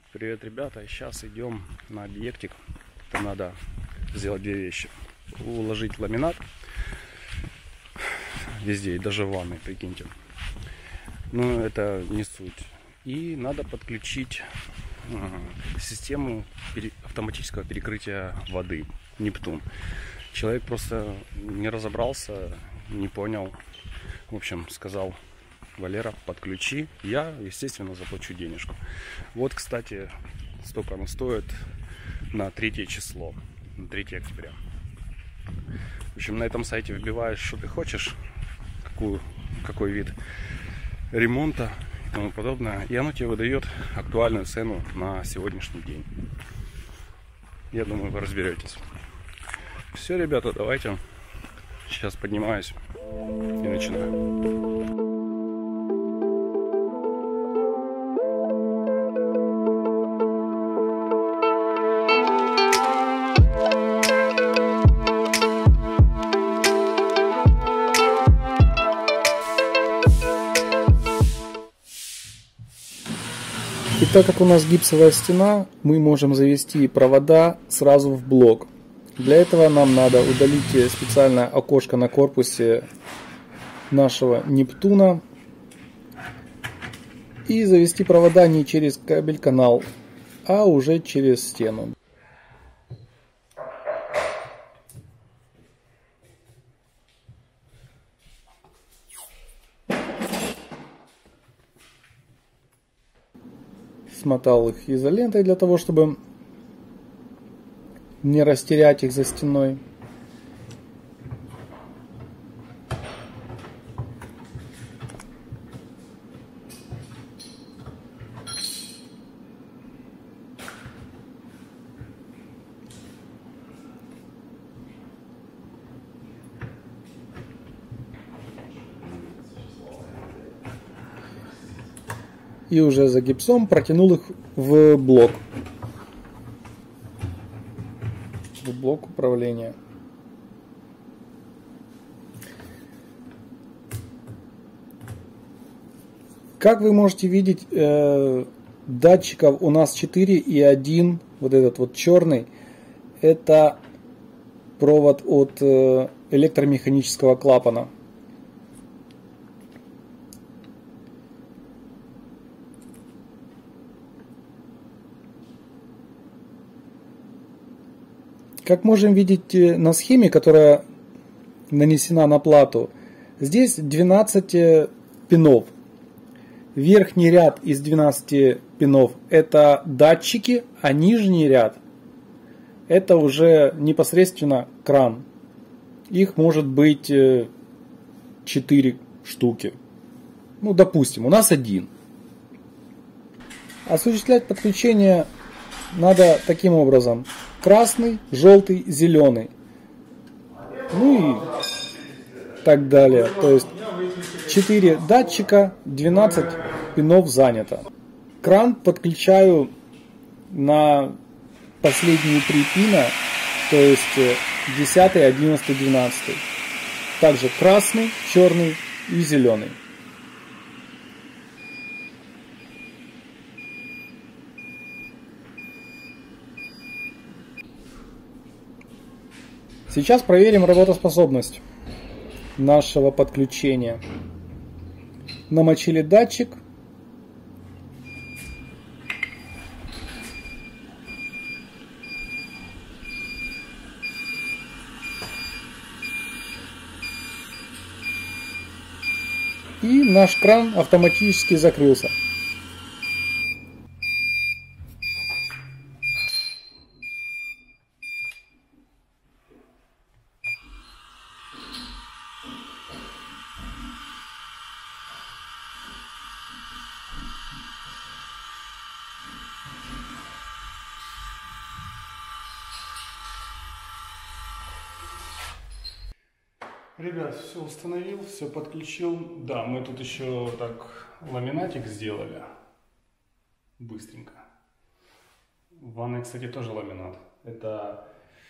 Привет, ребята! Сейчас идем на объектик. Там надо сделать две вещи: уложить ламинат везде, и даже в ванной, прикиньте. Но это не суть. И надо подключить систему автоматического перекрытия воды Нептун. Человек просто не разобрался, не понял. В общем, сказал: Валера, подключи, я, естественно, заплачу денежку. Вот, кстати, столько оно стоит на 3 число, на 3 октября. В общем, на этом сайте вбиваешь, что ты хочешь, какой вид ремонта и тому подобное, и оно тебе выдает актуальную цену на сегодняшний день. Я думаю, вы разберетесь. Все, ребята, давайте. Сейчас поднимаюсь и начинаю. И так как у нас гипсовая стена, мы можем завести провода сразу в блок. Для этого нам надо удалить специальное окошко на корпусе нашего Нептуна и завести провода не через кабель-канал, а уже через стену. Смотал их изолентой для того, чтобы не растерять их за стеной. И уже за гипсом протянул их в блок управления. Как вы можете видеть, датчиков у нас 4 и один, вот этот вот черный, это провод от электромеханического клапана. Как можем видеть на схеме, которая нанесена на плату, здесь 12 пинов. Верхний ряд из 12 пинов это датчики, а нижний ряд это уже непосредственно кран. Их может быть 4 штуки. Ну, допустим, у нас один. Осуществлять подключение надо таким образом: красный, желтый, зеленый. Ну и так далее. То есть 4 датчика, 12 пинов занято. Кран подключаю на последние 3 пина, то есть 10, 11, 12. Также красный, черный и зеленый. Сейчас проверим работоспособность нашего подключения. Намочили датчик. И наш кран автоматически закрылся. Ребят, все установил, все подключил. Да, мы тут еще так ламинатик сделали. Быстренько. В ванной, кстати, тоже ламинат. Это,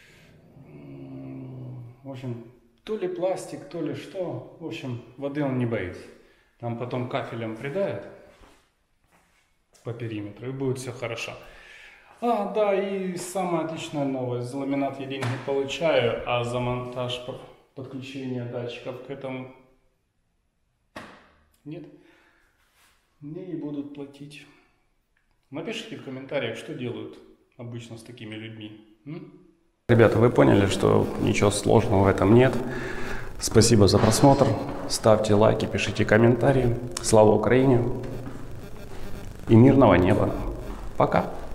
в общем, то ли пластик, то ли что. В общем, воды он не боится. Там потом кафелем придавит. по периметру, и будет все хорошо. Да, и самая отличная новость. За ламинат я деньги получаю, а за монтаж подключения датчиков к этому нет. Мне не будут платить. Напишите в комментариях, что делают обычно с такими людьми. Ребята, вы поняли, что ничего сложного в этом нет. Спасибо за просмотр. Ставьте лайки, пишите комментарии. Слава Украине и мирного неба. Пока.